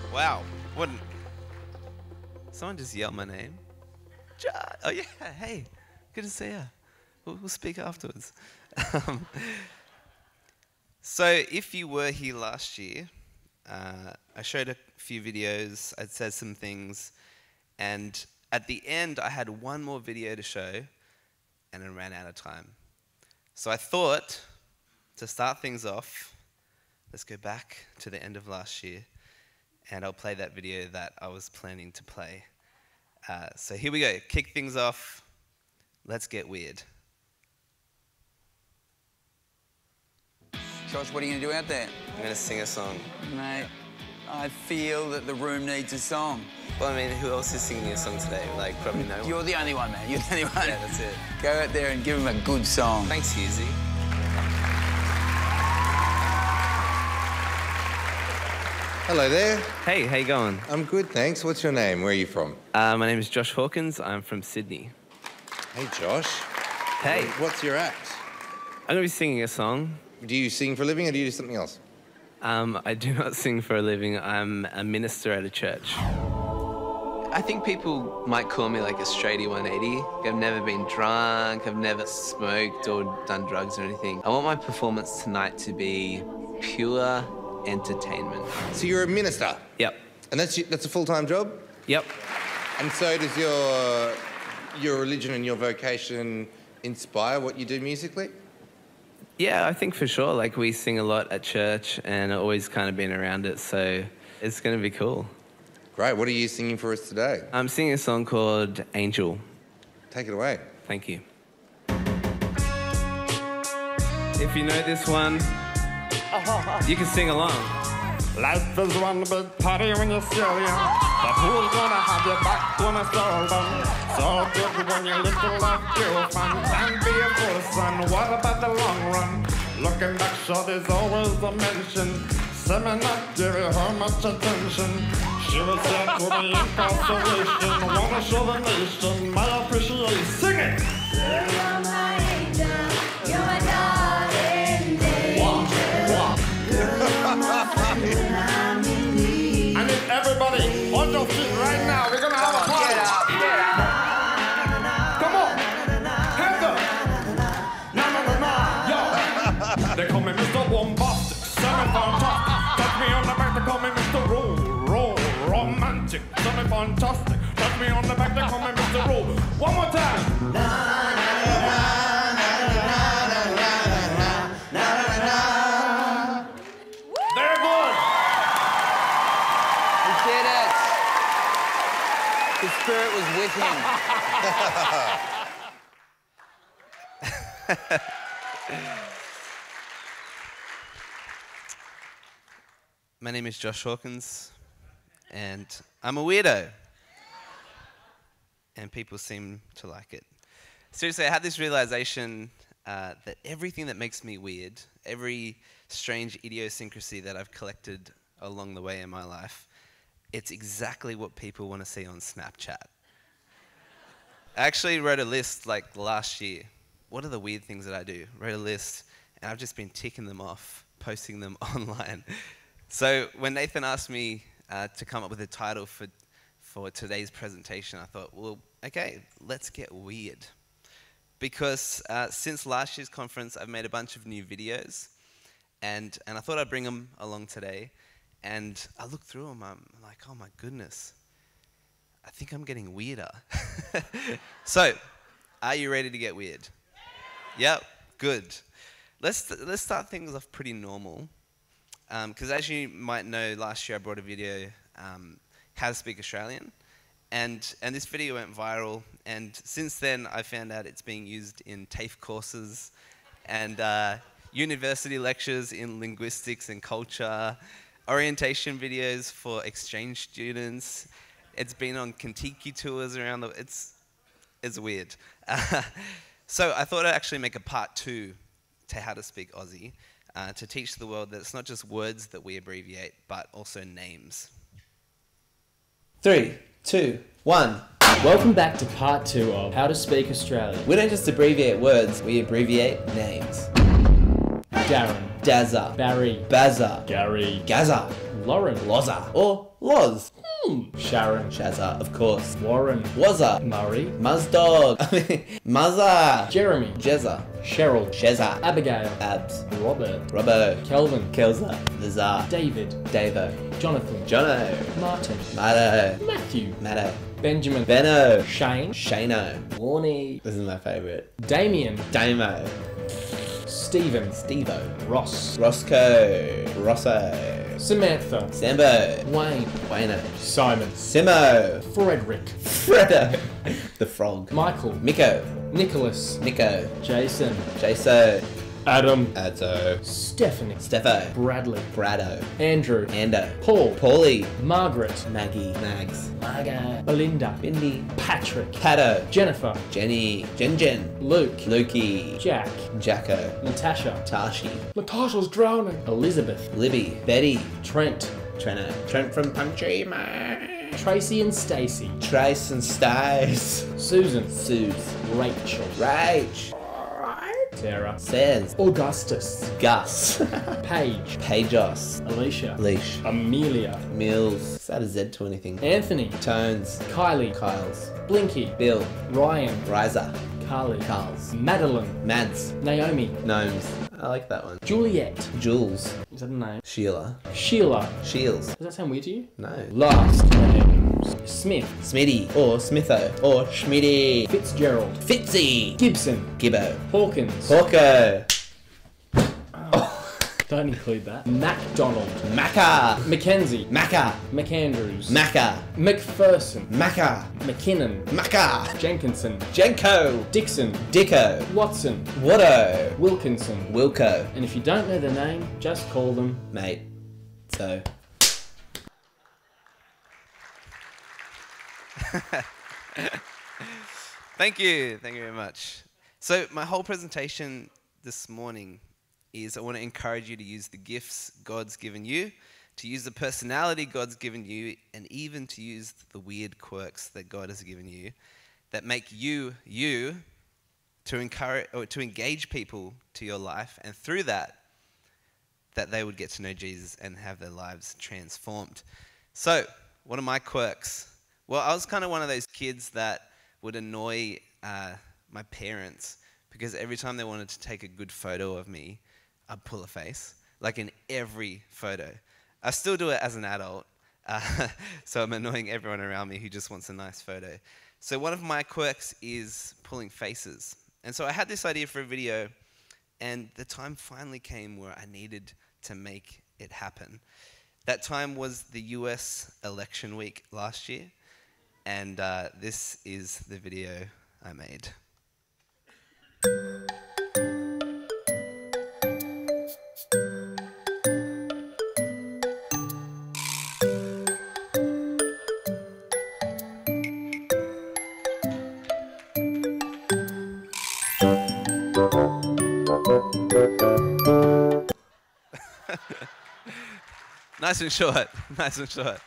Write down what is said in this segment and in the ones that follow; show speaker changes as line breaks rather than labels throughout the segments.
Wow. Wouldn't someone just yell my name? Oh yeah, hey, good to see you. We'll speak afterwards. So if you were here last year, I showed a few videos, I said some things, and at the end I had one more video to show and I ran out of time. So I thought, to start things off, let's go back to the end of last year and I'll play that video that I was planning to play. So here we go, kick things off, let's get weird.
Josh, what are you going to do out there?
I'm going to sing a song.
Mate, I feel that the room needs a song.
Well, I mean, who else is singing a song today? Like, probably no one.
You're the only one, man. You're the only one.
Yeah, that's it.
Go out there and give him a good song.
Thanks, Husey.
Hello there.
Hey, how you going?
I'm good, thanks. What's your name? Where are you from?
My name is Josh Hawkins. I'm from Sydney.
Hey, Josh.
Hey.
What's your act?
I'm going to be singing a song.
Do you sing for a living or do you do something else?
I do not sing for a living. I'm a minister at a church. I think people might call me like a straighty 180. I've never been drunk, I've never smoked or done drugs or anything. I want my performance tonight to be pure entertainment.
So you're a minister?
Yep.
And that's a full-time job?
Yep.
And so does your religion and your vocation inspire what you do musically?
Yeah, I think for sure. Like, we sing a lot at church and I've always kind of been around it, so it's going to be cool.
Great. What are you singing for us today?
I'm singing a song called Angel.
Take it away.
Thank you. If you know this one, you can sing along.
Life is one big party when you're still young. But who's gonna have your back when it's all done? So good when you live to love pure fun. Can't be a fool, son. What about the long run? Looking back, sure there's always a mention. Seven up, giving her much attention. She was sent to the incarceration. Wanna show the nation my appreciation. Sing it!
You're my angel. You're my darling angel. You're my friend when I'm in need.
I need everybody on your feet right now. We're gonna have a party.
Get up, get up.
Come on. Hands up. Na na na na. Yo. They call me Mr. Bombastic. Semi-fantastic. Touch me on the back. They call me Mr. Romantic. Semi-fantastic. Touch me on the back. They call me Mr. Roll. One more time. They're good.
He did it. The spirit was with him.
My name is Josh Hawkins, and I'm a weirdo. And people seem to like it. Seriously, I had this realization that everything that makes me weird, every strange idiosyncrasy that I've collected along the way in my life, it's exactly what people want to see on Snapchat. I actually wrote a list like last year. What are the weird things that I do? Wrote a list, and I've just been ticking them off, posting them online. So when Nathan asked me to come up with a title for today's presentation, I thought, well, okay, let's get weird. Because since last year's conference, I've made a bunch of new videos, and I thought I'd bring them along today. And I looked through them, I'm like, oh my goodness, I think I'm getting weirder. So, are you ready to get weird? Yep, good. Let's start things off pretty normal. Because as you might know, last year I brought a video, How to Speak Australian. And this video went viral, and since then I found out it's being used in TAFE courses and university lectures in linguistics and culture, orientation videos for exchange students. It's been on Kentucky tours around the... It's weird. So I thought I'd actually make a part 2 to How to Speak Aussie, to teach the world that it's not just words that we abbreviate, but also names.
3, 2, 1. Welcome back to part 2 of How to Speak Australian.
We don't just abbreviate words, we abbreviate names.
Darren,
Dazza,
Barry,
Bazza,
Gary,
Gazza,
Lauren.
Loza. Or Loz.
Sharon.
Shazza, of course.
Warren.
Wazza.
Murray.
Muzdog. Muzza.
Jeremy.
Jezza.
Cheryl.
Shezza.
Abigail.
Abs.
Robert.
Robbo.
Kelvin.
Kelza. Lazar.
David.
Davo.
Jonathan.
Jono.
Martin.
Matto.
Matthew.
Matto.
Benjamin.
Benno.
Shane.
Shano.
Warney.
This is my favourite.
Damien.
Damo.
Stephen.
Stevo.
Ross.
Roscoe. Rosso.
Samantha.
Sambo.
Wayne.
Wayno.
Simon.
Simo.
Frederick.
Fredo. The frog.
Michael.
Miko.
Nicholas.
Nico.
Jason.
Jaso.
Adam.
Adzo.
Stephanie.
Steffo.
Bradley.
Brado.
Andrew.
Ando.
Paul.
Paulie.
Margaret.
Maggie. Mags.
Marga. Belinda.
Bindi.
Patrick.
Pato.
Jennifer.
Jenny. Jen.
Luke.
Lukey.
Jack.
Jacko.
Natasha.
Tashi.
Natasha's drowning. Elizabeth.
Libby. Betty.
Trent.
Trent. Trent from Punchy Man.
Tracy and Stacy.
Trace and Stace.
Susan.
Suze.
Rachel.
Rage.
Sarah.
Says.
Augustus.
Gus.
Paige.
Pagos.
Alicia.
Leash.
Amelia.
Mills. Is that a Z to anything?
Anthony.
Tones.
Kylie.
Kyles.
Blinky.
Bill.
Ryan.
Riser.
Carly.
Carls.
Madeline.
Mads.
Naomi.
Gnomes. I like that one.
Juliet.
Jules.
Is that a name?
Sheila.
Sheila.
Shields.
Does that sound weird to you?
No.
Last names. Smith.
Smitty. Or Smitho. Or Schmitty.
Fitzgerald.
Fitzy.
Gibson.
Gibbo.
Hawkins.
Hawko.
Don't include that. MacDonald.
Macca.
Mackenzie.
Macca.
McAndrews.
Macca.
McPherson.
Macca.
McKinnon.
Macca.
Jenkinson.
Jenko.
Dixon.
Dicko.
Watson.
Watto.
Wilkinson.
Wilco.
And if you don't know the name, just call them.
Mate. So.
Thank you very much. So my whole presentation this morning is I want to encourage you to use the gifts God's given you, to use the personality God's given you, and even to use the weird quirks that God has given you that make you to encourage or to engage people to your life, and through that they would get to know Jesus and have their lives transformed. So, what are my quirks? Well, I was kind of one of those kids that would annoy my parents because every time they wanted to take a good photo of me, I'd pull a face, like in every photo. I still do it as an adult, so I'm annoying everyone around me who just wants a nice photo. So one of my quirks is pulling faces. And so I had this idea for a video, and the time finally came where I needed to make it happen. That time was the US election week last year, and this is the video I made. Nice and short, nice and short.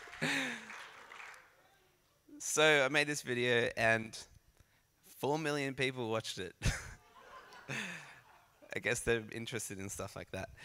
So I made this video and 4 million people watched it. I guess they're interested in stuff like that.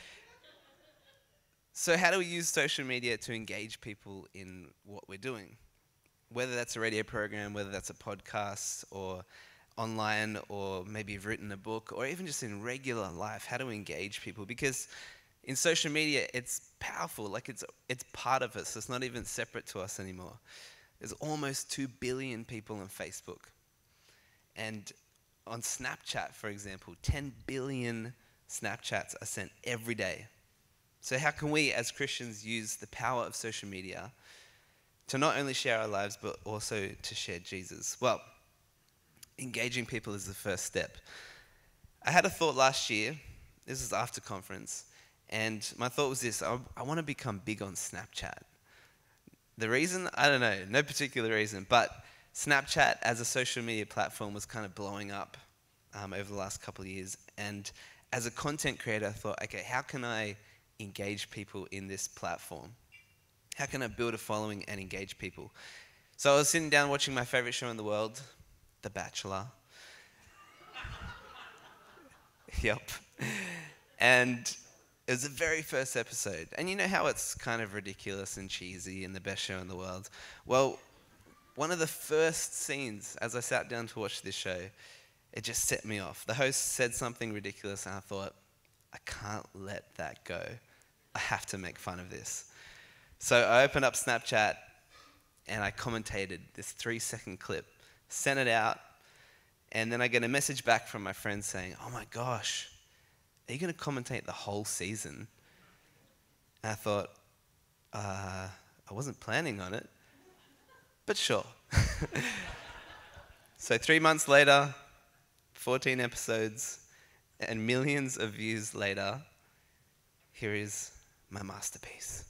So how do we use social media to engage people in what we're doing? Whether that's a radio program, whether that's a podcast or online, or maybe you've written a book, or even just in regular life, how do we engage people? Because in social media, it's powerful, like it's part of us. It's not even separate to us anymore. There's almost 2 billion people on Facebook. And on Snapchat, for example, 10 billion Snapchats are sent every day. So how can we as Christians use the power of social media to not only share our lives, but also to share Jesus? Well, engaging people is the first step. I had a thought last year, this was after conference, and my thought was this: I want to become big on Snapchat. The reason? I don't know, no particular reason, but Snapchat as a social media platform was kind of blowing up over the last couple of years. And as a content creator, I thought, okay, how can I engage people in this platform? How can I build a following and engage people? So I was sitting down watching my favorite show in the world, The Bachelor. Yep. And It was the very first episode. And you know how it's kind of ridiculous and cheesy and the best show in the world? Well, one of the first scenes, as I sat down to watch this show, it just set me off. The host said something ridiculous and I thought, I can't let that go. I have to make fun of this. So I opened up Snapchat and I commentated this 3-second clip, sent it out, and then I get a message back from my friend saying, oh my gosh, are you going to commentate the whole season? And I thought, I wasn't planning on it, but sure. So 3 months later, 14 episodes, and millions of views later, here is my masterpiece.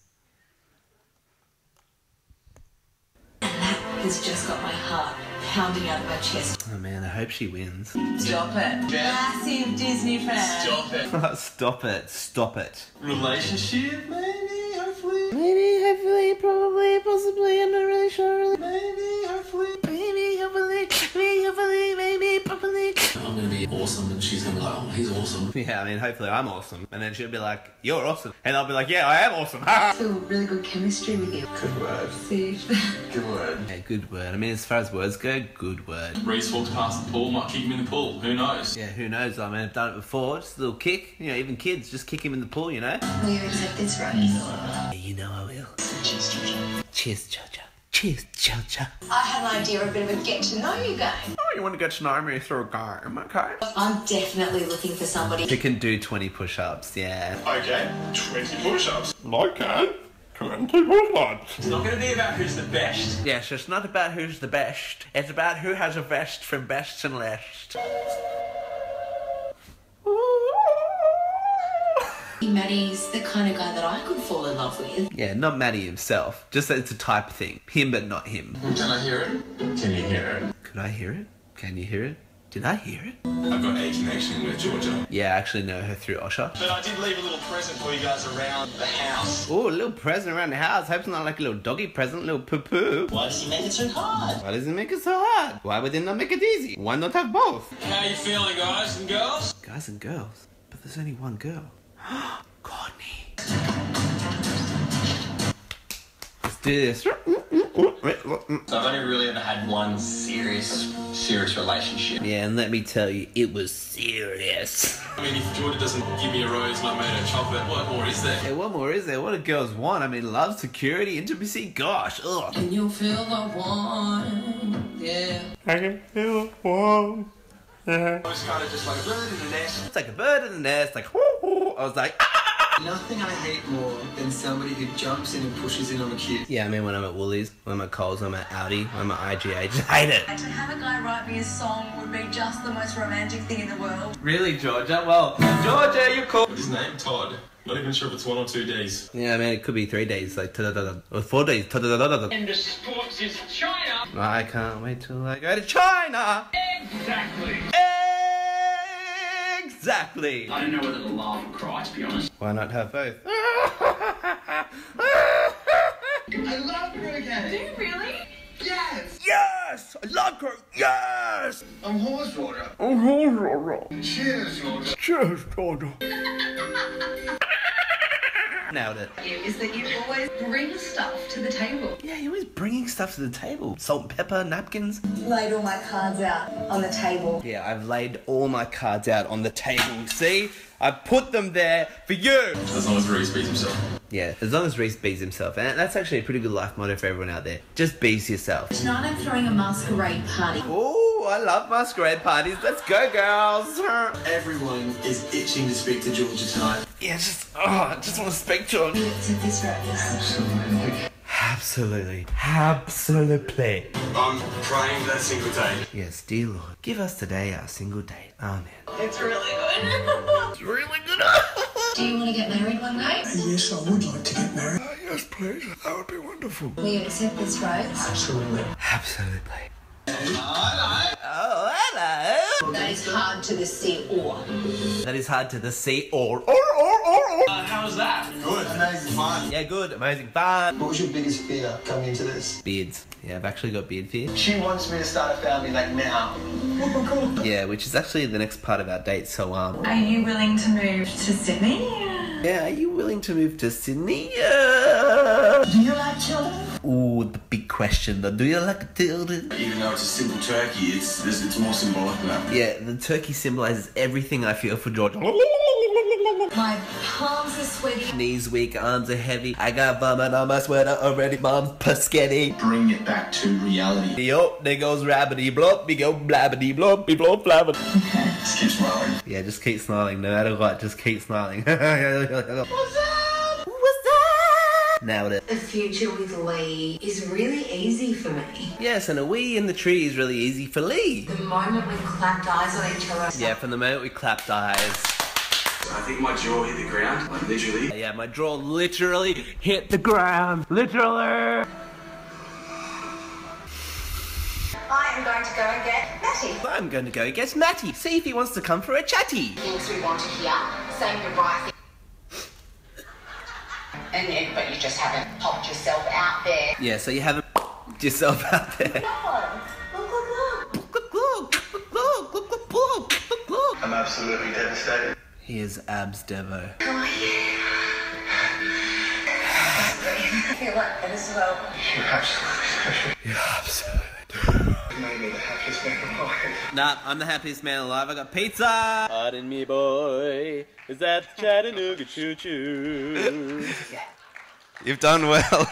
Has just got my heart pounding out of my chest.
Oh man, I hope she wins.
Stop it. Massive Disney fan.
Stop it.
Stop it, stop it.
Relationship, maybe, hopefully.
Maybe, hopefully, probably, possibly, I'm not really sure. Really.
Maybe, hopefully.
Maybe, hopefully, maybe, probably.
I'm gonna be awesome, and she's gonna be like, oh, he's awesome.
Yeah, I mean, hopefully I'm awesome. And then she'll be like, you're awesome. And I'll be like, yeah, I am awesome.
I feel really good chemistry with you.
Good word.
See?
Good word.
Yeah, good word. I mean, as far as words go, good word.
Reese walks past the pool, might kick him in the pool. Who knows?
Yeah, who knows? I mean, I've done it before. Just a little kick. You know, even kids, just kick him in the pool, you know?
Will you accept this, Rose?
Yeah, you know I will.
Cheers, Georgia.
Cheers, Georgia. Cheers, Georgia.
I had an idea of a bit of a get-to-know-you game.
Oh, you want to get to know me through a game, okay?
I'm definitely looking for somebody.
Who can do 20 push-ups, yeah.
Okay, 20 push-ups.
Okay. 20 push-ups.
It's not gonna be about who's the best.
Yeah, so it's not about who's the best. It's about who has a vest from best and last.
Maddie's the kind of guy that I could fall in love with.
Yeah, not Matty himself. Just that it's a type thing. Him, but not him.
Can I hear it? Can you hear it?
Could I hear it? Can you hear it? Did I hear it?
I've got a connection with Georgia.
Yeah, I actually know her through Osha.
But I did leave a little present for you guys around the house.
Oh, a little present around the house. Hope it's not like a little doggy present, a little poo-poo.
Why does he make it so hard?
Why does it make it so hard? Why would they not make it easy? Why not have both?
How you feeling, guys and girls?
Guys and girls. But there's only one girl. Courtney. Let's do this.
So I've only really ever had one serious relationship.
Yeah, and let me tell you, it was serious.
I mean, if Georgia doesn't give me a rose and I made her chocolate, what more is there?
Hey, what more is there? What do girls want? I mean, love, security, intimacy, gosh, ugh.
Can you feel the one? Yeah.
I can feel the warmth. Yeah.
I was kind of just like a bird in the nest.
It's like a bird in the nest, like, whoo, whoo. I was like, ah!
Nothing I hate more than somebody who jumps in and pushes in on a kid.
Yeah, I mean, when I'm at Woolies, when I'm at Coles, when I'm at Audi, when I'm at IGA, I just hate it.
To have a guy write me a song would be just the most romantic thing in the world.
Really, Georgia? Well, Georgia, you're cool.
What's his name? Todd. Not even sure if it's 1 or 2 days.
Yeah, I mean, it could be 3 days, like, or 4 days.
And the sports is China.
I can't wait till I go to China.
Exactly.
Exactly.
I don't know whether to laugh or cry, to be honest.
Why not have both?
I love croquet.
Do you really?
Yes.
Yes! I love her! Yes!
I'm horse water.
Oh, oh, oh,
Cheers, Georgia.
cheers, Georgia.
Nailed it.
Is that you always bring stuff to the table.
Yeah, you're always bringing stuff to the table. Salt and pepper, napkins.
Laid all my cards out on the table.
Yeah, I've laid all my cards out on the table. See? I put them there for you.
As long as Reese beats himself.
Yeah, as long as Reese bees himself. And that's actually a pretty good life motto for everyone out there. Just bees yourself.
Tonight I'm throwing a masquerade party.
Ooh, I love masquerade parties. Let's go, girls.
Everyone is itching to speak to Georgia tonight.
Yeah, I just want to speak to him.
You accept this, Rose?
Absolutely. Absolutely.
I'm praying that single day.
Yes, dear Lord, give us today our single date. Amen.
It's really good.
It's really good.
Do you want to get married one day?
Yes, I would like to get married.
Yes, please. That would be wonderful.
Will you accept this, Rose?
Absolutely.
Absolutely.
Hello.
Oh, hello.
That is hard to the sea or.
That is hard to the sea or.
How was that? Good. Amazing fun.
Yeah, good, amazing fun.
What was your biggest fear coming into this?
Beards. Yeah, I've actually got beard fear.
She wants me to start a family like now.
Yeah, which is actually the next part of our date, so
Are you willing to move to Sydney?
Yeah, are you willing to move to Sydney?
Do you like children?
Ooh, the big question though. Do you like children?
Even though it's a simple turkey, it's more symbolic than that.
Yeah, the turkey symbolizes everything I feel for George.
My palms are sweaty.
Knees weak, arms are heavy. I got vomit on my sweater already, mom's paschetti.
Bring it back to reality.
Yo, there goes rabbity blop, we go blabbity blop, we blop blabbity.
Just keep smiling.
Yeah, just keep smiling, no matter what, just keep smiling.
What's up?
Nailed it.
The future with Lee is really easy for me.
Yes, and a wee in the tree is really easy for Lee.
The moment we clapped eyes on each other.
Yeah, from the moment we clapped eyes.
I think my jaw hit the ground, like literally.
Yeah, my jaw literally hit the ground. Literally.
I am going to go and get Matty.
I'm going to go get Matty. See if he wants to come for a chatty.
Things we want to hear, saying goodbye. But you just haven't popped yourself out there.
Yeah, so you haven't yourself out there.
I'm absolutely devastated.
Here's Abs Devo.
How are you? I feel like that as well.
You're absolutely special.
Yeah, absolutely.
You made me the happiest man alive.
Nah, I'm the happiest man alive. I got pizza. Pardon me, boy. Is that Chattanooga choo-choo? Yeah.
You've done well.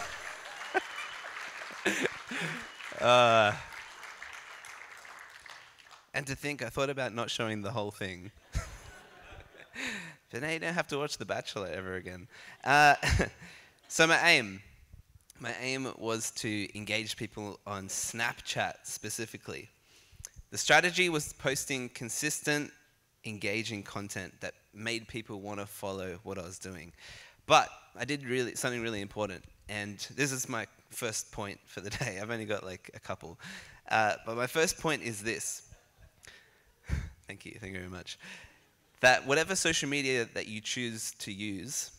And to think, I thought about not showing the whole thing. But now you don't have to watch The Bachelor ever again. So my aim was to engage people on Snapchat specifically. The strategy was posting consistent, engaging content that made people want to follow what I was doing. But I did something really important, and this is my first point for the day. I've only got like a couple. But my first point is this. Thank you very much. That whatever social media that you choose to use,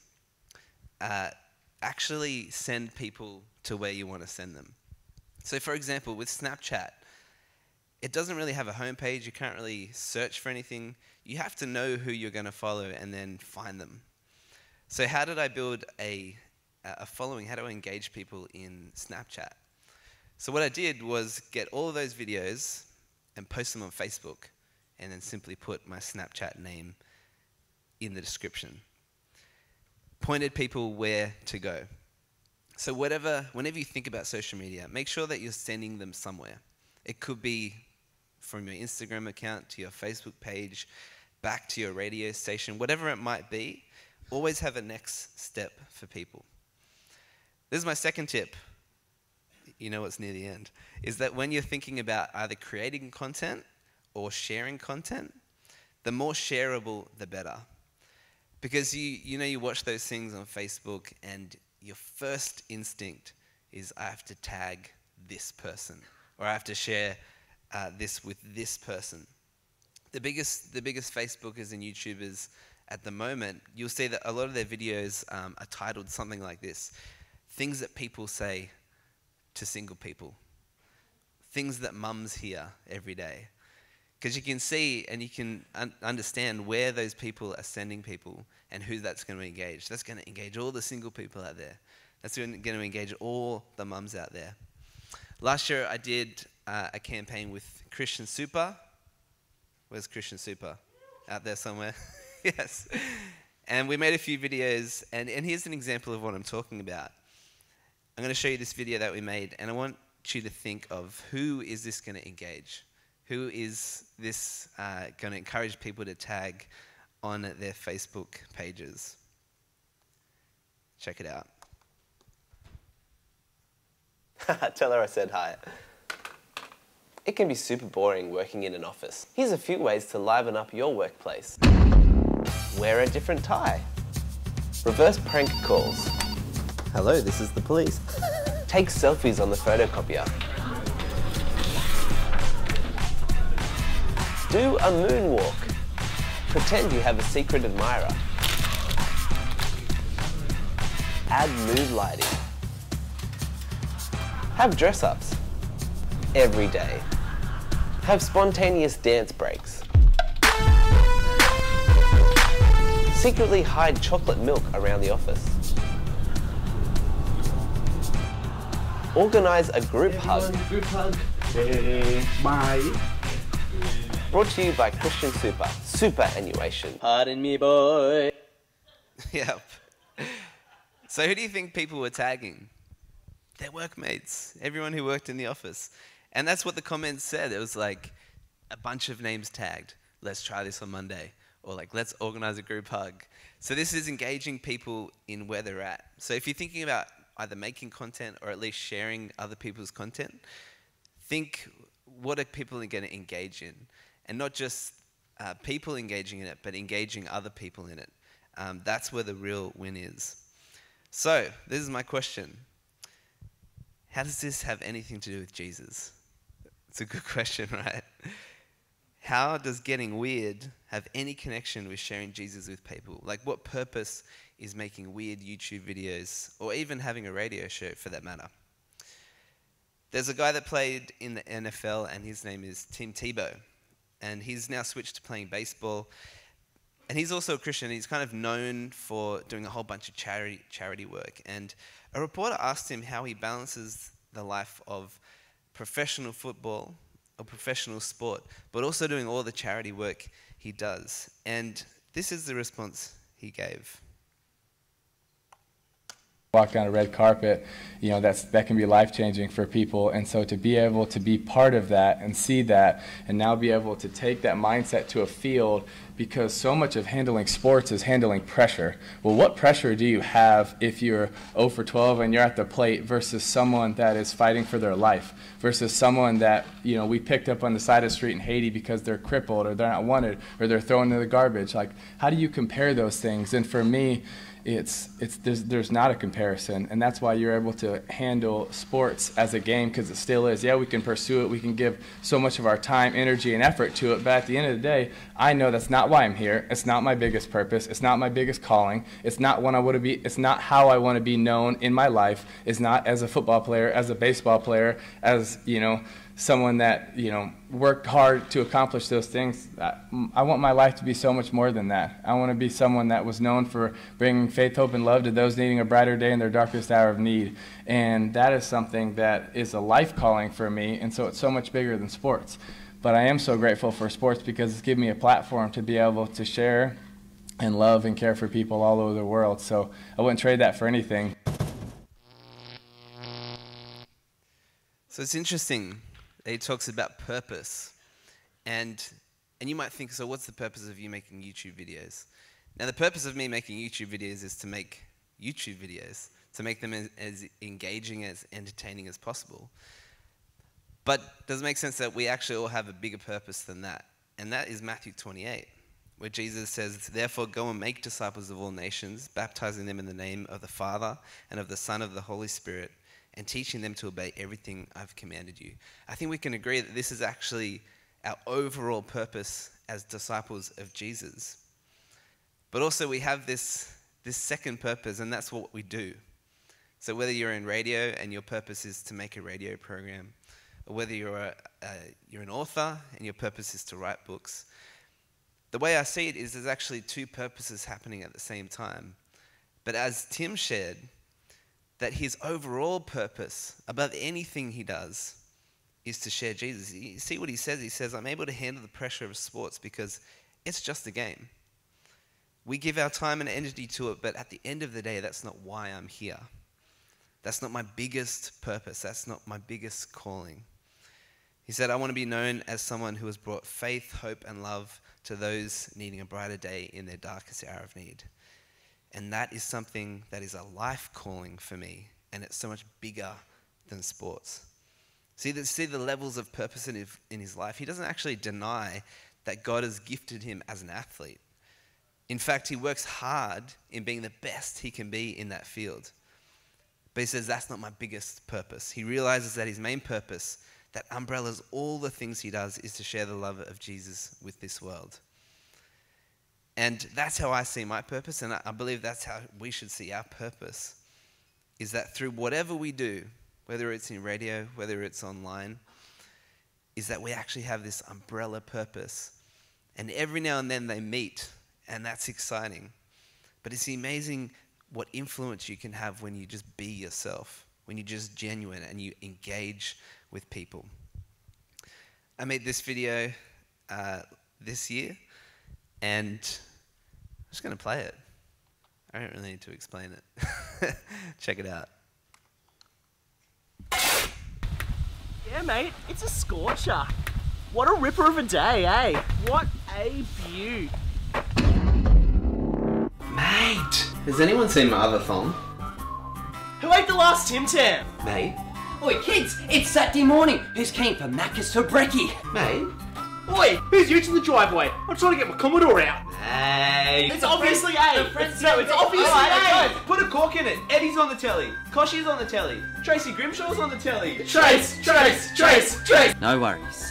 actually send people to where you want to send them. So for example, with Snapchat, it doesn't really have a homepage. You can't really search for anything. You have to know who you're going to follow and then find them. So how did I build a following? How do I engage people in Snapchat? So what I did was get all of those videos and post them on Facebook, and then simply put my Snapchat name in the description. Pointed people where to go. So whenever you think about social media, make sure that you're sending them somewhere. It could be from your Instagram account to your Facebook page, back to your radio station, whatever it might be. Always have a next step for people. This is my second tip. You know what's near the end. Is that when you're thinking about either creating content or sharing content, the more shareable, the better. Because you watch those things on Facebook and your first instinct is, I have to tag this person, or I have to share this with this person. The biggest Facebookers and YouTubers at the moment, you'll see that a lot of their videos are titled something like this: things that people say to single people, things that mums hear every day. Because you can see and you can understand where those people are sending people and who that's going to engage. That's going to engage all the single people out there. That's going to engage all the mums out there. Last year I did a campaign with Christian Super. Where's Christian Super? Out there somewhere. Yes. And we made a few videos, and here's an example of what I'm talking about. I'm going to show you this video that we made, and I want you to think of, who is this going to engage? Who is this going to encourage people to tag on their Facebook pages? Check it out.
Tell her I said hi. It can be super boring working in an office. Here's a few ways to liven up your workplace. Wear a different tie. Reverse prank calls. Hello, this is the police. Take selfies on the photocopier. Do a moonwalk. Pretend you have a secret admirer. Add mood lighting. Have dress-ups. Every day. Have spontaneous dance breaks. Secretly hide chocolate milk around the office. Organise a group hug.
Group hug. Hey, bye.
Brought to you by Christian Superannuation.
Pardon me, boy.
Yep. So who do you think people were tagging? Their workmates, everyone who worked in the office. And that's what the comments said. It was like a bunch of names tagged. Let's try this on Monday. Or like, let's organize a group hug. So this is engaging people in where they're at. So if you're thinking about either making content or at least sharing other people's content, think, what are people going to engage in? And not just people engaging in it, but engaging other people in it. That's where the real win is. So this is my question. How does this have anything to do with Jesus? It's a good question, right? How does getting weird have any connection with sharing Jesus with people? Like, what purpose is making weird YouTube videos, or even having a radio show for that matter? There's a guy that played in the NFL, and his name is Tim Tebow. And he's now switched to playing baseball. And he's also a Christian. He's kind of known for doing a whole bunch of charity work. And a reporter asked him how he balances the life of professional football or professional sport, but also doing all the charity work he does. And this is the response he gave.
Walk down a red carpet, you know, that can be life-changing for people, and so to be able to be part of that and see that, and now be able to take that mindset to a field, because so much of handling sports is handling pressure. Well, what pressure do you have if you're 0 for 12 and you're at the plate versus someone that is fighting for their life, versus someone that, you know, we picked up on the side of the street in Haiti because they're crippled or they're not wanted or they're thrown in the garbage? Like, how do you compare those things? And for me, there's not a comparison, and that's why you're able to handle sports as a game, because it still is. Yeah, we can pursue it, we can give so much of our time, energy, and effort to it, but at the end of the day, I know that's not why I'm here. It's not my biggest purpose. It's not my biggest calling. It's not what I want to be. It's not how I want to be known in my life. It's not as a football player, as a baseball player, as, you know, someone that, you know, worked hard to accomplish those things. I want my life to be so much more than that. I want to be someone that was known for bringing faith, hope, and love to those needing a brighter day in their darkest hour of need. And that is something that is a life calling for me, and so it's so much bigger than sports. But I am so grateful for sports because it's given me a platform to be able to share and love and care for people all over the world. So I wouldn't trade that for anything.
So it's interesting. He talks about purpose, and you might think, so what's the purpose of you making YouTube videos? Now, the purpose of me making YouTube videos is to make YouTube videos, to make them as engaging, as entertaining as possible. But does it make sense that we actually all have a bigger purpose than that? And that is Matthew 28, where Jesus says, "Therefore go and make disciples of all nations, baptizing them in the name of the Father and of the Son and of the Holy Spirit, and teaching them to obey everything I've commanded you." I think we can agree that this is actually our overall purpose as disciples of Jesus. But also we have this second purpose, and that's what we do. So whether you're in radio and your purpose is to make a radio program, or whether you're an author and your purpose is to write books, the way I see it is there's actually two purposes happening at the same time. But as Tim shared, that his overall purpose above anything he does is to share Jesus. You see what he says? He says, I'm able to handle the pressure of sports because it's just a game. We give our time and energy to it, but at the end of the day, that's not why I'm here. That's not my biggest purpose. That's not my biggest calling. He said, I want to be known as someone who has brought faith, hope, and love to those needing a brighter day in their darkest hour of need. And that is something that is a life calling for me, and it's so much bigger than sports. See the levels of purpose in his life. He doesn't actually deny that God has gifted him as an athlete. In fact, he works hard in being the best he can be in that field. But he says, that's not my biggest purpose. He realizes that his main purpose, that umbrellas all the things he does, is to share the love of Jesus with this world. And that's how I see my purpose, and I believe that's how we should see our purpose, is that through whatever we do, whether it's in radio, whether it's online, is that we actually have this umbrella purpose. And every now and then they meet, and that's exciting. but it's amazing what influence you can have when you just be yourself, when you're just genuine and you engage with people. I made this video this year, and I'm just going to play it. I don't really need to explain it. Check it out.
Yeah, mate, it's a scorcher. What a ripper of a day, eh? What a beaut.
Mate! Has anyone seen my other thong?
Who ate the last Tim Tam?
Mate?
Oi, kids, it's Saturday morning. Who's keen for Macca's for brekkie?
Mate?
Oi, who's using the driveway? I'm trying to get my Commodore out.
Hey!
It's obviously A. No, it's obviously
Alright,
A.
guys, put a cork in it. Eddie's on the telly. Koshy's on the telly. Tracy Grimshaw's on the telly.
Trace!
No worries.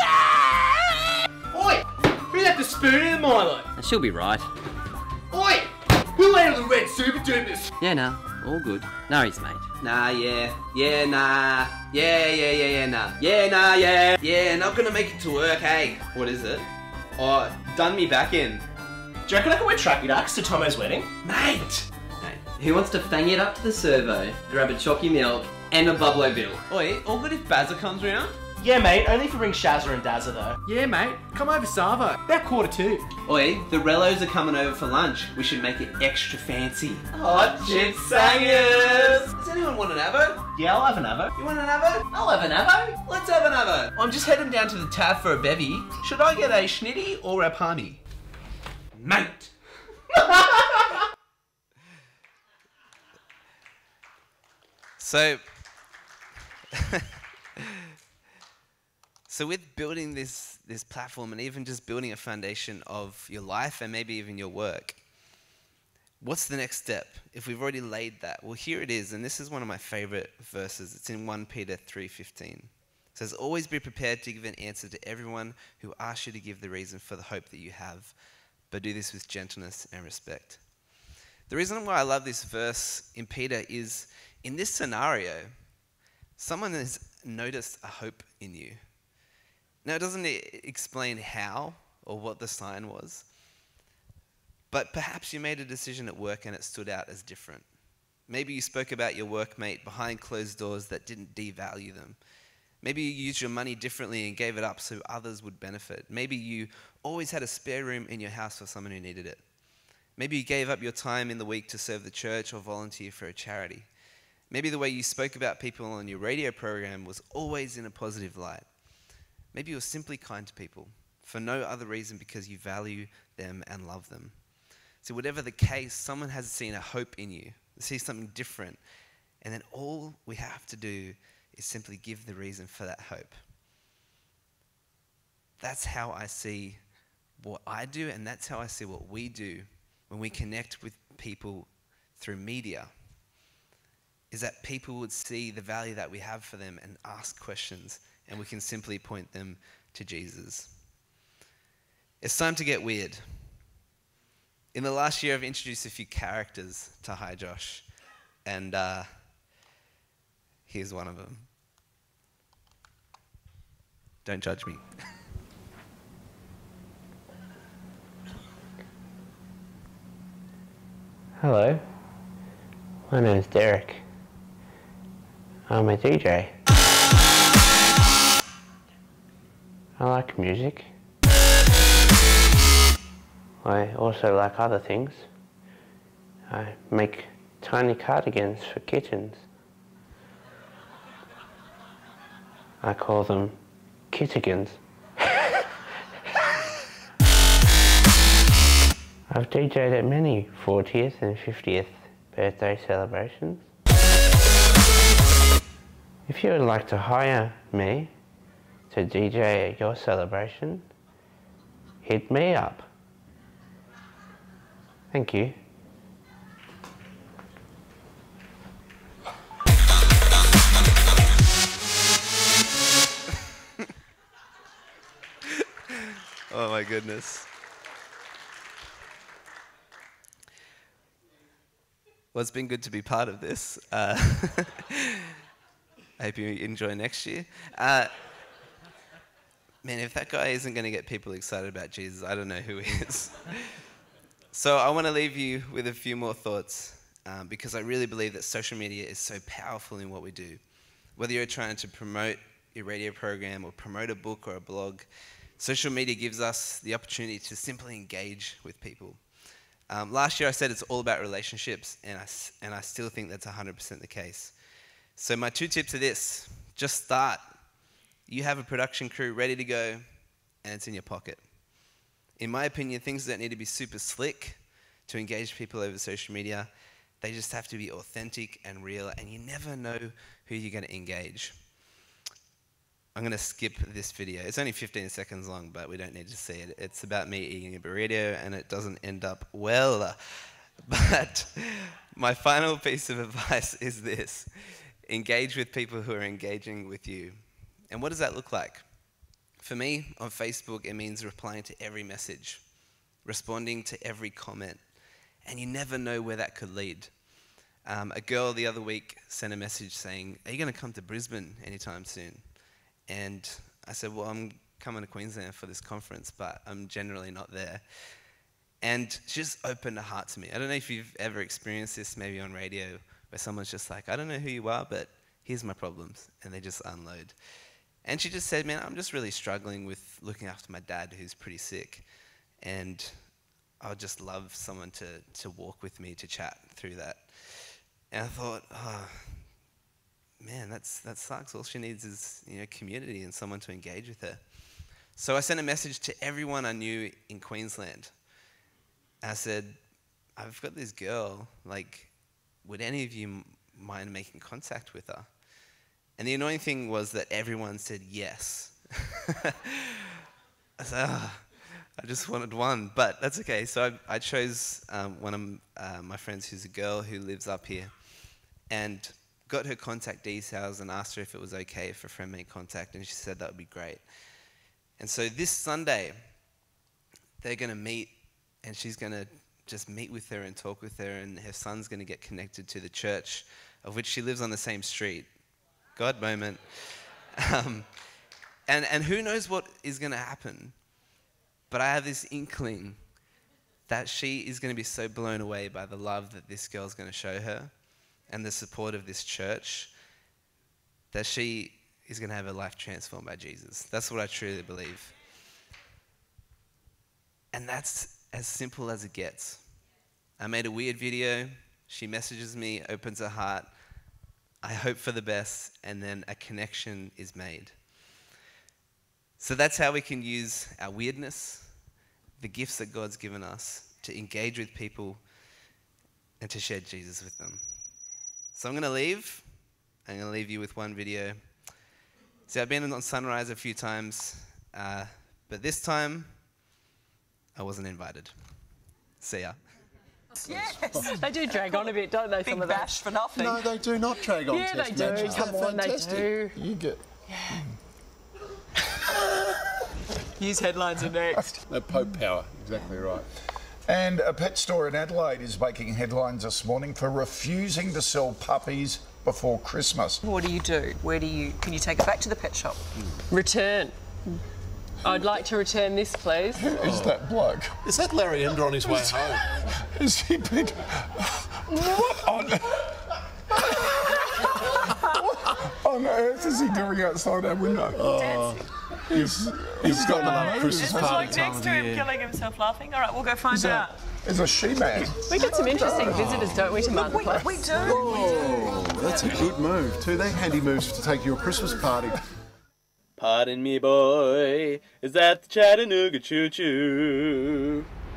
Oi, who left the spoon in the Milo?
She'll be right.
Oi, who ate all the red super duper's?
Yeah, nah, all good. No worries, mate.
Nah, yeah. Yeah, nah. Yeah, nah. Yeah, nah, yeah. Yeah, not gonna make it to work, hey. What is it? Oh, done me back in.
Do you reckon I can wear tracky ducks to Tomo's wedding?
Mate!
Who wants to fang it up to the servo, grab a chalky milk, and a bubblo bill?
Oi, all good if Bazza comes round?
Yeah, mate, only if you bring Shazza and Dazza, though.
Yeah, mate. Come over, Savo. About 1:45.
Oi, the Rellos are coming over for lunch. We should make it extra fancy.
Hot shit sangers!
Does anyone want an avo?
Yeah, I'll have an avo.
You want an avo?
I'll have an avo.
Let's have an avo. I'm just heading down to the tab for a bevy. Should I get a schnitty or a palmy? Mate!
So with building this platform and even just building a foundation of your life and maybe even your work, what's the next step? If we've already laid that, well, here it is, and this is one of my favorite verses. It's in 1 Peter 3:15. It says, always be prepared to give an answer to everyone who asks you to give the reason for the hope that you have, but do this with gentleness and respect. The reason why I love this verse in Peter is, in this scenario, someone has noticed a hope in you. Now, it doesn't explain how or what the sign was, but perhaps you made a decision at work and it stood out as different. Maybe you spoke about your workmate behind closed doors that didn't devalue them. Maybe you used your money differently and gave it up so others would benefit. Maybe you always had a spare room in your house for someone who needed it. Maybe you gave up your time in the week to serve the church or volunteer for a charity. Maybe the way you spoke about people on your radio program was always in a positive light. Maybe you're simply kind to people for no other reason because you value them and love them. So whatever the case, someone has seen a hope in you. They see something different. And then all we have to do is simply give the reason for that hope. That's how I see what I do, and that's how I see what we do when we connect with people through media, is that people would see the value that we have for them and ask questions, and we can simply point them to Jesus. It's time to get weird. In the last year, I've introduced a few characters to Hi Josh, and here's one of them. Don't judge me.
Hello, my name is Derek. I'm a DJ. I like music. I also like other things. I make tiny cardigans for kittens. I call them kittigans. I've DJ'd at many 40th and 50th birthday celebrations. If you would like to hire me to DJ at your celebration, hit me up. Thank you.
Oh my goodness. Well, it's been good to be part of this. I hope you enjoy next year. Man, if that guy isn't going to get people excited about Jesus, I don't know who is. So I want to leave you with a few more thoughts because I really believe that social media is so powerful in what we do. Whether you're trying to promote your radio program or promote a book or a blog, social media gives us the opportunity to simply engage with people. Last year I said it's all about relationships, and I still think that's 100% the case. So my 2 tips are this: just start. You have a production crew ready to go, and it's in your pocket. In my opinion, things don't need to be super slick to engage people over social media. They just have to be authentic and real, and you never know who you're going to engage. I'm going to skip this video. It's only 15 seconds long, but we don't need to see it. It's about me eating a burrito, and it doesn't end up well. But my final piece of advice is this: engage with people who are engaging with you. And what does that look like? For me, on Facebook, it means replying to every message, responding to every comment, and you never know where that could lead. A girl the other week sent a message saying, "Are you going to come to Brisbane anytime soon?" And I said, "Well, I'm coming to Queensland for this conference, but I'm generally not there." And she just opened her heart to me. I don't know if you've ever experienced this, maybe on radio, where someone's just like, "I don't know who you are, but here's my problems," and they just unload. And she just said, "Man, I'm just really struggling with looking after my dad who's pretty sick, and I would just love someone to walk with me to chat through that." And I thought, oh, man, that sucks. All she needs is, community and someone to engage with her. So I sent a message to everyone I knew in Queensland. I said, "I've got this girl, would any of you mind making contact with her?" And the annoying thing was that everyone said yes. I said, I just wanted one, but that's okay. So I chose one of my friends who's a girl who lives up here, and got her contact details and asked her if it was okay if a friend made contact, and she said that would be great. And so this Sunday, they're going to meet, and she's going to just meet with her and talk with her, and her son's going to get connected to the church of which she lives on the same street. God moment. And who knows what is going to happen, but I have this inkling that she is going to be so blown away by the love that this girl's going to show her and the support of this church that she is going to have her life transformed by Jesus. That's what I truly believe. And that's as simple as it gets. I made a weird video. She messages me, opens her heart. I hope for the best, and then a connection is made. So that's how we can use our weirdness, the gifts that God's given us, to engage with people and to share Jesus with them. So I'm going to leave. I'm going to leave you with one video. See, I've been on Sunrise a few times, but this time I wasn't invited. See ya.
Yes, they do drag on a bit, don't they? Big bash for nothing.
No, they do not drag on.
Yeah, they do. Come on, they do.
You get.
News headlines are next.
No Pope power, exactly right.
And a pet store in Adelaide is making headlines this morning for refusing to sell puppies before Christmas.
What do you do? Can you take it back to the pet shop? Return. I'd like to return this, please.
Who is that bloke?
Is that Larry Ender on his way home?
Has he been... What on earth is he doing outside our window?
Dancing.
He's got the Christmas
It's
party
like
time
next
of
to
the
him
year.
killing himself laughing. All right, we'll go find out.
Is a she-man.
We get some interesting visitors, don't we, to Marketplace? We do.
Oh, that's a good move too. They're handy moves to take your Christmas party.
Pardon me, boy, is that the Chattanooga choo-choo?